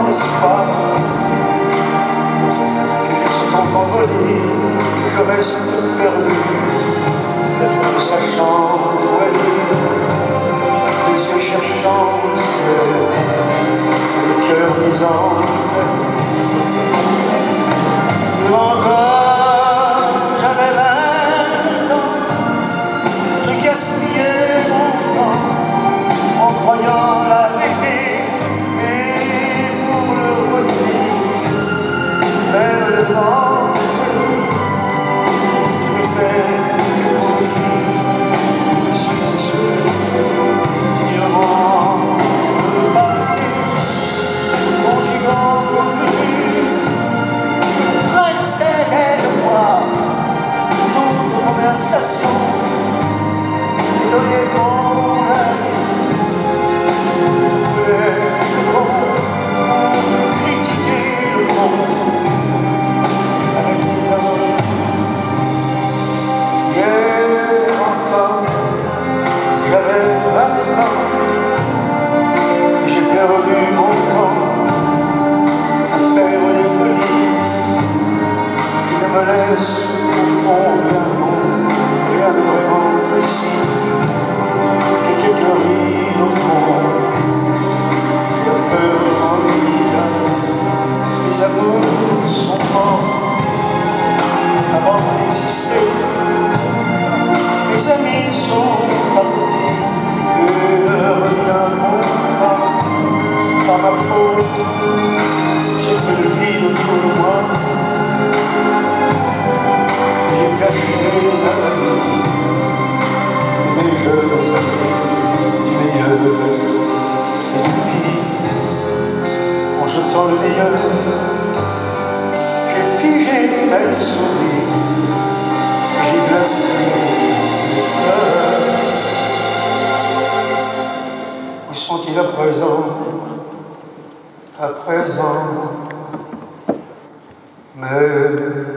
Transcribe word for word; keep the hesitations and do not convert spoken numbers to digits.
espoir que je suis tant envolé, que je reste perdu, ne sachant où aller, les yeux cherchant le ciel, le cœur mis en peine. Et encore, j'avais vingt ans, je gaspillais mon temps en croyant l'arrêter et pour le retenir vers le manche, je me fais que courir, je me suis essoufflé, ignorant le passé, conjuguant le futur, je pressais de moi toute conversation et donner mon avis. Au fond, rien, non, rien de vraiment précis, que quelques rides au fond, et un peu d'ennui. Les amours sont morts avant d'exister, les amis sont partis et ne reviendront pas. Par ma faute, j'ai fait le vide autour de moi. J'ai caché la vie de mes jeunes amis, du meilleur et du pire. En jetant le meilleur, j'ai figé mes sourires, j'ai glacé mes pleurs. Où sont-ils à présent? À présent, mais